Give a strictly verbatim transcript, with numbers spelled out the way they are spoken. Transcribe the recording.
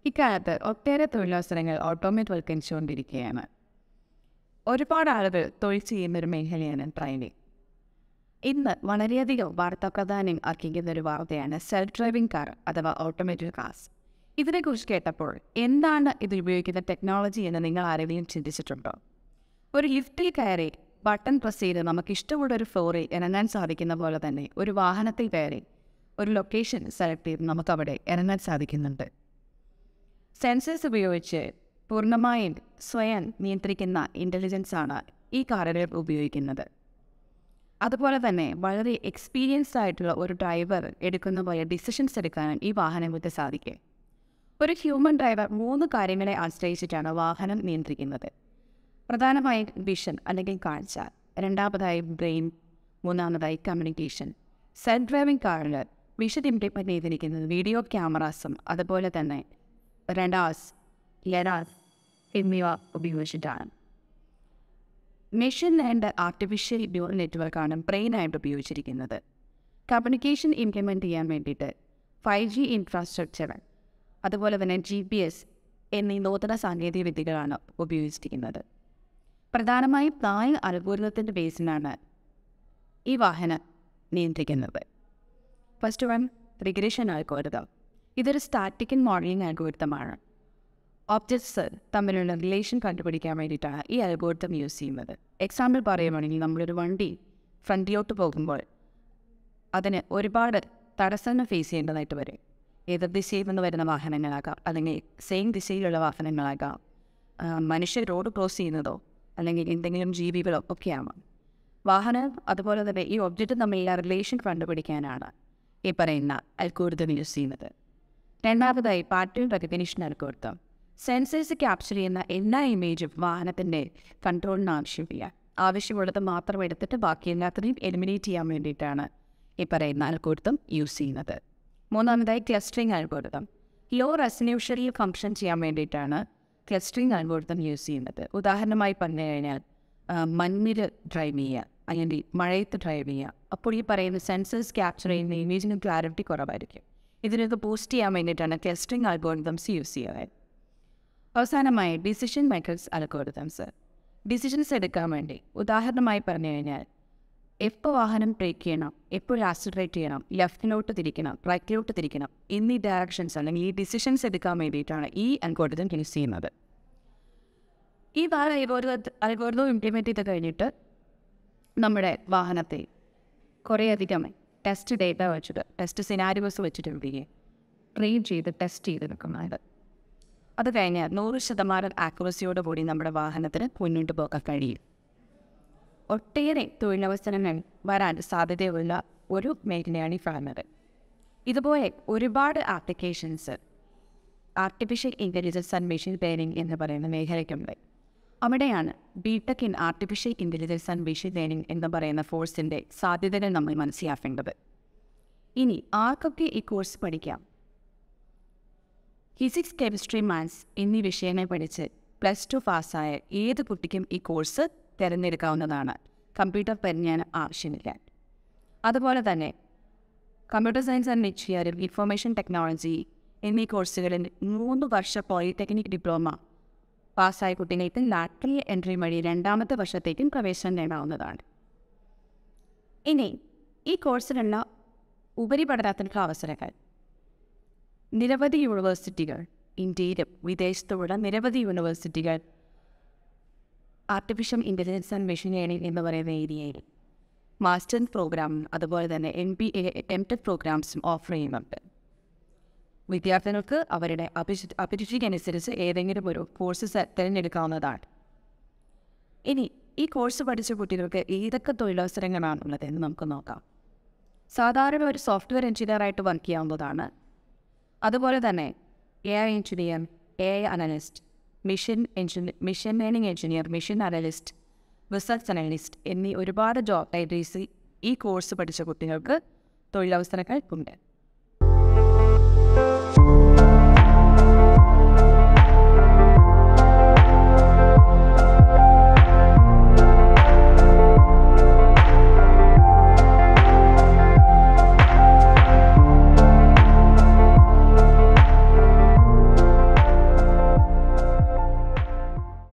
ഇക്കാലത്ത് ഒട്ടേറെ തൊഴിലവസരങ്ങൾ ഓട്ടോമേറ്റ് ഒരുപാട് ആളുകൾ തൊഴിൽ ചെയ്യുന്നൊരു മേഖലയാണ് ട്രെയിനിങ്. ഇന്ന് വളരെയധികം വാർത്താ പ്രാധാന്യം അർഹിക്കുന്ന ഒരു വാർത്തയാണ് സെൽഫ് ഡ്രൈവിംഗ് കാർ അഥവാ ഓട്ടോമേറ്റഡ് കാർസ്. ഇതിനെക്കുറിച്ച് കേട്ടപ്പോൾ എന്താണ് ഇത് ഉപയോഗിക്കുന്ന ടെക്നോളജി എന്ന് നിങ്ങൾ ആരെങ്കിലും ചിന്തിച്ചിട്ടുണ്ടോ? ഒരു ലിഫ്റ്റിൽ കയറി ബട്ടൺ പ്രസ് ചെയ്ത് നമുക്ക് ഇഷ്ടമുള്ള ഒരു ഫ്ലോറിൽ ഇറങ്ങാൻ സാധിക്കുന്ന പോലെ തന്നെ ഒരു വാഹനത്തിൽ കയറി ഒരു ലൊക്കേഷൻ സെലക്ട് ചെയ്ത് നമുക്കവിടെ ഇറങ്ങാൻ സാധിക്കുന്നുണ്ട്. സെൻസേഴ്സ് ഉപയോഗിച്ച് പൂർണ്ണമായും സ്വയം നിയന്ത്രിക്കുന്ന ഇൻ്റലിജൻസാണ് ഈ കാറുകൾ ഉപയോഗിക്കുന്നത്. അതുപോലെ തന്നെ വളരെ എക്സ്പീരിയൻസ്ഡ് ആയിട്ടുള്ള ഒരു ഡ്രൈവർ എടുക്കുന്ന പോലെ ഡിസിഷൻസ് എടുക്കാനും ഈ വാഹനങ്ങൾക്ക് സാധിക്കും. ഒരു ഹ്യൂമൻ ഡ്രൈവർ മൂന്ന് കാര്യങ്ങളെ ആശ്രയിച്ചിട്ടാണ് വാഹനം നിയന്ത്രിക്കുന്നത്. പ്രധാനമായും വിഷൻ അല്ലെങ്കിൽ കാഴ്ച, രണ്ടാമതായി ബ്രെയിൻ, മൂന്നാമതായി കമ്മ്യൂണിക്കേഷൻ. സെൽഫ് ഡ്രൈവിംഗ് കാറിൽ വിഷൻ ഇംപ്ലിമെൻ്റ് ചെയ്തിരിക്കുന്നത് വീഡിയോ ക്യാമറാസും അതുപോലെ തന്നെ റഡാർസ്, ലെഡാർസ് എന്നിവ ഉപയോഗിച്ചിട്ടാണ്. മെഷീൻ ആൻഡ് ആർട്ടിഫിഷ്യൽ ന്യൂറൽ നെറ്റ്വർക്കാണ് ബ്രെയിനായിട്ട് ഉപയോഗിച്ചിരിക്കുന്നത്. കമ്മ്യൂണിക്കേഷൻ ഇംപ്ലിമെൻറ്റ് ചെയ്യാൻ വേണ്ടിയിട്ട് ഫൈവ് ജി ഇൻഫ്രാസ്ട്രക്ചർ അതുപോലെ തന്നെ ജി പി എസ് എന്നീ നൂതന സാങ്കേതിക വിദ്യകളാണ് ഉപയോഗിച്ചിരിക്കുന്നത്. പ്രധാനമായും നാല് അൽഗോരിതത്തിൻ്റെ ബേസിലാണ് ഈ വാഹനം നിയന്ത്രിക്കുന്നത്. First one regression algorithm. ഇതൊരു സ്റ്റാറ്റിക് മോഡലിംഗ് അൽഗോരിതമാണ്. ഒബ്ജക്ട്സ് തമ്മിലുള്ള റിലേഷൻ കണ്ടുപിടിക്കാൻ വേണ്ടിയിട്ടാണ് ഈ അൽഗോരിതം യൂസ് ചെയ്യുന്നത്. എക്സാമ്പിൾ പറയുകയാണെങ്കിൽ നമ്മളൊരു വണ്ടി ഫ്രണ്ടിലോട്ട് പോകുമ്പോൾ അതിന് ഒരുപാട് തടസ്സങ്ങൾ ഫേസ് ചെയ്യേണ്ടതായിട്ട് വരും. ഏത് ദിശയിൽ നിന്ന് വരുന്ന വാഹനങ്ങളാകാം, അല്ലെങ്കിൽ സെയിം ദിശയിലുള്ള വാഹനങ്ങളാകാം, മനുഷ്യർ റോഡ് ക്രോസ് ചെയ്യുന്നതോ അല്ലെങ്കിൽ എന്തെങ്കിലും ജീവികളോ ഒക്കെയാവാം. വാഹനം അതുപോലെ തന്നെ ഈ ഒബ്ജക്റ്റ് തമ്മിലുള്ള റിലേഷൻ കണ്ടുപിടിക്കാനാണ് ഈ പറയുന്ന അൽഗോരിതം യൂസ് ചെയ്യുന്നത്. രണ്ടാമതായി pattern recognition algorithm. Sensors capture ചെയ്യുന്ന എല്ലാ ഇമേജും വാഹനത്തിൻ്റെ കൺട്രോളിന് ആവശ്യമില്ല. ആവശ്യമുള്ളത് മാത്രം എടുത്തിട്ട് ബാക്കി എല്ലാത്തിനെയും എലിമിനേറ്റ് ചെയ്യാൻ വേണ്ടിയിട്ടാണ് ഈ പറയുന്ന അൽഗോരിതം യൂസ് ചെയ്യുന്നത്. മൂന്നാമതായി ക്ലസ്റ്ററിങ് അൽഗോരിതം. ലോ റെസല്യൂഷനിൽ ഫംഗ്ഷൻ ചെയ്യാൻ വേണ്ടിയിട്ടാണ് ക്ലസ്റ്ററിങ് അൽഗോരിതം യൂസ് ചെയ്യുന്നത്. ഉദാഹരണമായി പറഞ്ഞു കഴിഞ്ഞാൽ മഞ്ഞിൽ ഡ്രൈവ് ചെയ്യുക അല്ലെങ്കിൽ മഴയത്ത് ഡ്രൈവ് ചെയ്യുക. അപ്പോൾ ഈ പറയുന്ന സെൻസേഴ്സ് ക്യാപ്ചർ ചെയ്യുന്ന ഇമേജിന് ക്ലാരിറ്റി കുറവായിരിക്കും. ഇതിനൊക്കെ ബൂസ്റ്റ് ചെയ്യാൻ വേണ്ടിയിട്ടാണ് ക്ലസ്റ്ററിങ് അൽഗോരിതംസ് യൂസ് ചെയ്യുന്നത്. അവസാനമായി ഡിസിഷൻ മേക്കേഴ്സ് അൽഗോരിതംസ്. ഡിസിഷൻസ് എടുക്കാൻ വേണ്ടി ഉദാഹരണമായി പറഞ്ഞു കഴിഞ്ഞാൽ എപ്പോൾ വാഹനം ബ്രേക്ക് ചെയ്യണം, എപ്പോൾ ആക്സിലറേറ്റ് ചെയ്യണം, ലെഫ്റ്റിലോട്ട് തിരിക്കണം, റൈറ്റിലോട്ട് തിരിക്കണം എന്നീ ഡയറക്ഷൻസ് അല്ലെങ്കിൽ ഈ ഡിസിഷൻസ് എടുക്കാൻ വേണ്ടിയിട്ടാണ് ഈ അൽഗോരിതം യൂസ് ചെയ്യുന്നത്. ഈ നാല് അൽഗോരിതം അൽഗോരിതം ഇംപ്ലിമെൻറ്റ് ചെയ്ത് കഴിഞ്ഞിട്ട് നമ്മുടെ വാഹനത്തെ കുറേയധികം ടെസ്റ്റ് ഡേറ്റ വെച്ചിട്ട് ടെസ്റ്റ് സിനാരിയോസ് വെച്ചിട്ട് ട്രെയിൻ ചെയ്ത് ടെസ്റ്റ് ചെയ്തെടുക്കുന്നുണ്ട്. അത് കഴിഞ്ഞാൽ നൂറ് ശതമാനം ആക്യുറസിയോടുകൂടി നമ്മുടെ വാഹനത്തിന് മുന്നോട്ട് പോകാൻ കഴിയും. ഒട്ടേറെ തൊഴിലവസരങ്ങൾ വരാൻ സാധ്യതയുള്ള ഒരു മേഖലയാണ് ഈ ഫാർമർ. ഇതുപോലെ ഒരുപാട് applications artificial intelligence and machine learning എന്ന് പറയുന്ന മേഖലയ്ക്കുണ്ട്. അവിടെയാണ് B Tech in artificial intelligence and machine learning എന്ന് പറയുന്ന കോഴ്സിൻ്റെ സാധ്യതകൾ നമ്മൾ മനസ്സിലാക്കേണ്ടത്. ഇനി ആർക്കൊക്കെ ഈ കോഴ്സ് പഠിക്കാം? ഫിസിക്സ്, കെമിസ്ട്രി, മാത്സ് എന്നീ വിഷയങ്ങൾ പഠിച്ച് പ്ലസ് ടു പാസ്സായ ഏത് കുട്ടിക്കും ഈ കോഴ്സ് തിരഞ്ഞെടുക്കാവുന്നതാണ്. കമ്പ്യൂട്ടർ പരിജ്ഞാനം ആവശ്യമില്ല. അതുപോലെ തന്നെ computer science and engineering, information technology എന്നീ കോഴ്സുകളിൽ മൂന്ന് വർഷ പോളിടെക്നിക് ഡിപ്ലോമ പാസ്സായ കുട്ടികൾക്ക് ലാറ്ററൽ എൻട്രി വഴി രണ്ടാമത്തെ വർഷത്തേക്കും പ്രവേശനം നേടാവുന്നതാണ്. ഇനി ഈ കോഴ്സിലുള്ള ഉപരിപഠനത്തിനുള്ള അവസരങ്ങൾ. നിരവധി യൂണിവേഴ്സിറ്റികൾ, ഇന്ത്യയിലും വിദേശത്തുമുള്ള നിരവധി യൂണിവേഴ്സിറ്റികൾ artificial intelligence and machine learning എന്ന് പറയുന്ന ഏരിയയിൽ മാസ്റ്റേഴ്സ് പ്രോഗ്രാം അതുപോലെ തന്നെ M B A M tech പ്രോഗ്രാംസും ഓഫർ ചെയ്യുന്നുണ്ട്. വിദ്യാർത്ഥികൾക്ക് അവരുടെ അഭിരുചി അഭിരുചിക്കനുസരിച്ച് ഏതെങ്കിലും ഒരു കോഴ്സ് തിരഞ്ഞെടുക്കാവുന്നതാണ്. ഇനി ഈ കോഴ്സ് പഠിച്ച കുട്ടികൾക്ക് ഏതൊക്കെ തൊഴിലവസരങ്ങളാണുള്ളത് എന്ന് നമുക്ക് നോക്കാം. സാധാരണ ഒരു സോഫ്റ്റ്വെയർ എഞ്ചിനീയറായിട്ട് വർക്ക് ചെയ്യാവുന്നതാണ്. അതുപോലെ തന്നെ A I engineer, A I analyst, machine engineer machine learning engineer, machine analyst, research analyst എന്നീ ഒരുപാട് ജോബ് ടൈറ്റിൽസ് ഈ കോഴ്സ് പഠിച്ച കുട്ടികൾക്ക് തൊഴിലവസരങ്ങൾ ഉണ്ട്.